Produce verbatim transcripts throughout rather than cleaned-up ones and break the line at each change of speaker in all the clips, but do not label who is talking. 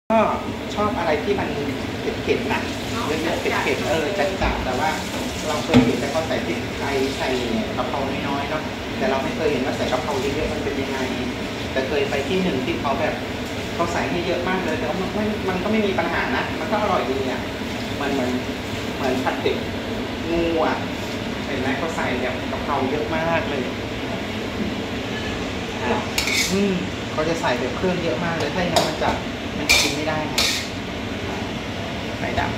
ก็ชอบอะไรที่มันเผ็ดๆนะเยอะๆเผ็ดๆเออจัดๆแต่ว่าเราเคยเห็นแต่เขาใส่พริกไทยใส่กะเพราน้อยๆเนาะแต่เราไม่เคยเห็นว่าใส่กะเพราเยอะๆมันเป็นยังไงแต่เคยไปที่หนึ่งที่เขาแบบเขาใส่ให้เยอะมากเลยแต่ว่ามันไม่มันก็ไม่มีปัญหานะมันก็อร่อยดีอ่ะมันเหมือนเหมือนผัดเผ็ดงูอ่ะเห็นไหมเขาใส่แบบกะเพราเยอะมากเลยอืมเขาจะใส่แบบเครื่องเยอะมากเลยถ้าอย่างนั้นมันจะมันกินไม่ได้ไงไข่ดำ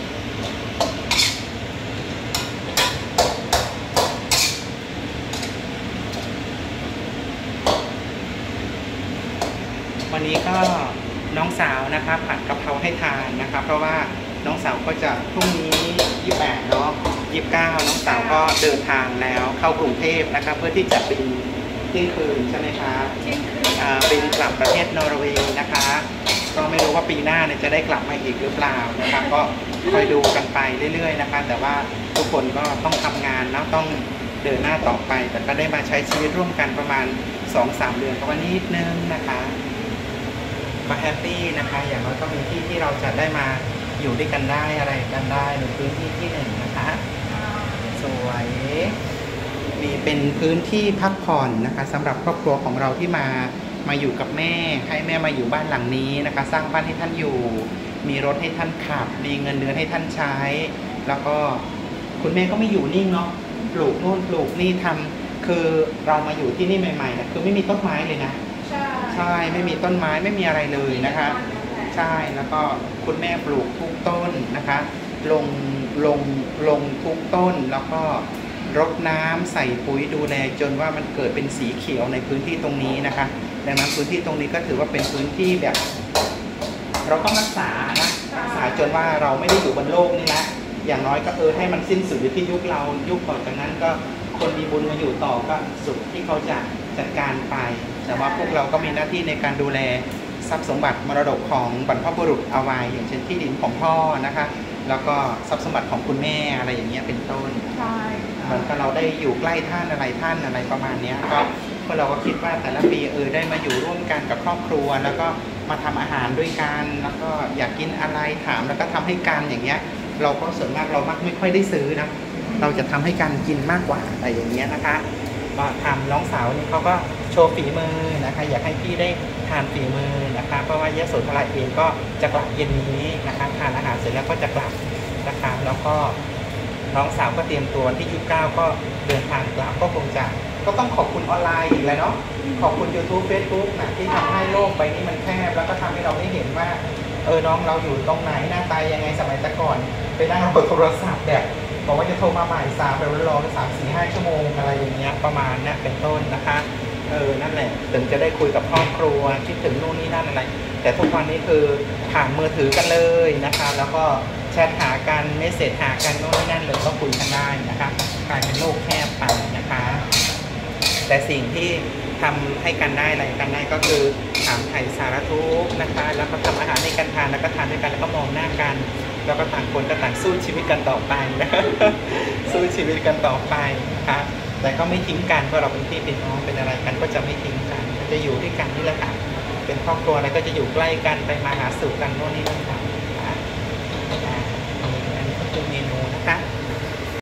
วันนี้ก็น้องสาวนะครับผัดกะเพราให้ทานนะครับเพราะว่าน้องสาวก็จะพรุ่งนี้ยี่สิบแปดเนาะยี่สิบเก้าน้องสาวก็เดินทางแล้วเข้ากรุงเทพนะครับเพื่อที่จะบินเที่ยงคืนใช่ไหมครับบินกลับประเทศนอร์เวย์นะคะก็ไม่รู้ว่าปีหน้าเนี่ยจะได้กลับมาอีกหรือเปล่านะครับก็คอยดูกันไปเรื่อยๆนะคะแต่ว่าทุกคนก็ต้องทำงานนะต้องเดินหน้าต่อไปแต่ก็ได้มาใช้ชีวิตร่วมกันประมาณ สองถึงสาม เดือนก็วันนิดนึงนะคะมาแฮปปี้นะคะอย่างน้อยก็มีที่ที่เราจะได้มาอยู่ด้วยกันได้อะไรกันได้ในพื้นที่ที่หนึ่งนะคะสวยมีเป็นพื้นที่พักผ่อนนะคะสำหรับครอบครัวของเราที่มามาอยู่กับแม่ให้แม่มาอยู่บ้านหลังนี้นะคะสร้างบ้านให้ท่านอยู่มีรถให้ท่านขับมีเงินเดือนให้ท่านใช้แล้วก็คุณแม่ก็ไม่อยู่นิ่งเนาะปลูกโน่นปลูกนี่ทำคือเรามาอยู่ที่นี่ใหม่ๆนะคือไม่มีต้นไม้เลยนะใช่ใช่ไม่มีต้นไม้ไม่มีอะไรเลยนะคะใช่แล้วก็คุณแม่ปลูกทุกต้นนะคะลงลงลงทุกต้นแล้วก็รดน้ำใส่ปุ๋ยดูแลจนว่ามันเกิดเป็นสีเขียวในพื้นที่ตรงนี้นะคะดังนั้นพื้นที่ตรงนี้ก็ถือว่าเป็นพื้นที่แบบเราต้องรักษานะรักษาจนว่าเราไม่ได้อยู่บนโลกนี้นะอย่างน้อยก็เออให้มันสิ้นสุดอยู่ที่ยุคเรายุคต่อจากนั้นก็คนมีบุญมาอยู่ต่อก็สุดที่เขาจะจัดการไปแต่ว่าพวกเราก็มีหน้าที่ในการดูแลทรัพย์สมบัติมรดกของบรรพบุรุษเอาไว้อย่างเช่นที่ดินของพ่อนะคะแล้วก็ทรัพย์สมบัติของคุณแม่อะไรอย่างเงี้ยเป็นต้นใช่เหมือนกับเราได้อยู่ใกล้ท่านอะไรท่านอะไรประมาณนี้ก็พวกเราก็คิดว่าแต่ละปีเออได้มาอยู่ร่วมกันกับครอบครัวแล้วก็มาทำอาหารด้วยกันแล้วก็อยากกินอะไรถามแล้วก็ทำให้กันอย่างเงี้ยเราก็ส่วนมากเรามักไม่ค่อยได้ซื้อนะเราจะทำให้กันกินมากกว่าอะไรอย่างเงี้ยนะคะก็ทำน้องสาวนี่เขาก็โชว์ฝีมือนะคะอยากให้พี่ได้ทานฝีมือนะคะเพราะว่ายโสธรเองก็จะกลับเย็นนี้นะคะทานอาหารเสร็จแล้วก็จะกลับนะคะแล้วก็น้องสาวก็เตรียมตัวที่ยี่สิบเก้าก็เดินทางกลับก็คงจะก็ต้องขอบคุณออนไลน์อีกแล้วเนาะขอบคุณ ยูทูบ เฟซบุ๊ก นะที่ทำให้โลกใบนี้มันแคบแล้วก็ทำให้เราได้เห็นว่าเออน้องเราอยู่ตรงไหนหน้าตายังไงสมัยแต่ก่อนไปนั่งเปิดโทรศัพท์แบบบอกว่าจะโทรมาใหม่สามแบบรอสามสี่ห้าชั่วโมงอะไรอย่างเงี้ยประมาณนี้เป็นต้นนะคะเออนั่นแหละถึงจะได้คุยกับครอบครัวคิดถึงนู่นนี่นั่นอะไรแต่ทุกวันนี้คือผ่านมือถือกันเลยนะคะแล้วก็แชทหากันเมสเสจหากันโน่นนี่นั่นเลยก็คุยกันได้นะคะกลายเป็นโลกแคบไปนะคะแต่สิ่งที่ทำให้กันได้อะไรกันได้ก็คือถามไถ่สารทุกข์นะคะแล้วก็ทำอาหารให้กันทานแล้วก็ทานด้วยกันแล้วก็มองหน้ากันแล้วก็ต่างคนก็ต่างสู้ชีวิตกันต่อไปนะสู้ชีวิตกันต่อไปนะคะแต่ก็ไม่ทิ้งกันเพราะเราเป็นพี่เป็นน้องเป็นอะไรกันก็จะไม่ทิ้งกันจะอยู่ด้วยกันนี่แหละค่ะเป็นครอบครัวอะไรก็จะอยู่ใกล้กันไปมาหาสู่กันโน่นนี่นั่นค่ะอันนี้ก็คือเมนูนะคะ